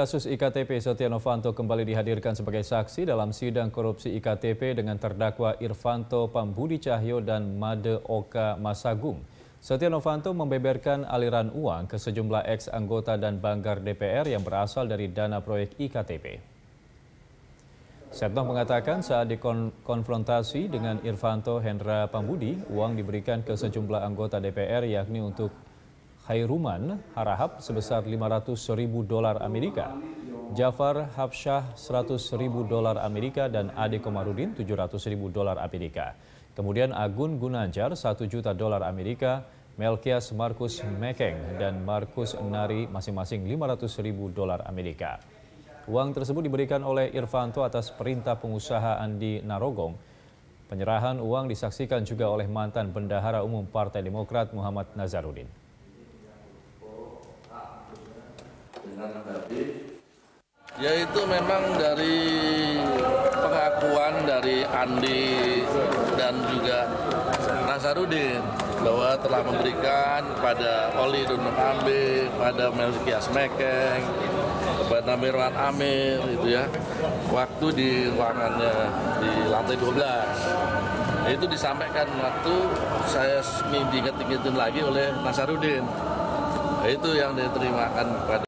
Kasus IKTP, Setia Novanto kembali dihadirkan sebagai saksi dalam sidang korupsi IKTP dengan terdakwa Irvanto Pambudi Cahyo dan Made Oka Masagung. Setia Novanto membeberkan aliran uang ke sejumlah ex-anggota dan banggar DPR yang berasal dari dana proyek IKTP. Setnov mengatakan saat dikonfrontasi dengan Irvanto Hendra Pambudi, uang diberikan ke sejumlah anggota DPR yakni untuk Khairuman Harahap sebesar $500.000 Amerika, Jafar Hapsyah $100.000 Amerika dan Ade Komarudin $700.000 Amerika. Kemudian Agun Gunanjar $1 juta Amerika, Melkias Markus Mekeng dan Markus Nari masing-masing $500.000 Amerika. Uang tersebut diberikan oleh Irvanto atas perintah pengusaha Andi Narogong. Penyerahan uang disaksikan juga oleh mantan Bendahara Umum Partai Demokrat Muhammad Nazarudin. Ya itu memang dari pengakuan dari Andi dan juga Nazarudin bahwa telah memberikan kepada Oli Dunuk Ambe, pada Melkias Mekeng, kepada Mirwan Amir itu ya, waktu di ruangannya di lantai 12. Itu disampaikan waktu saya diinget-ingetin lagi oleh Nazarudin. Itu yang diterimakan kepada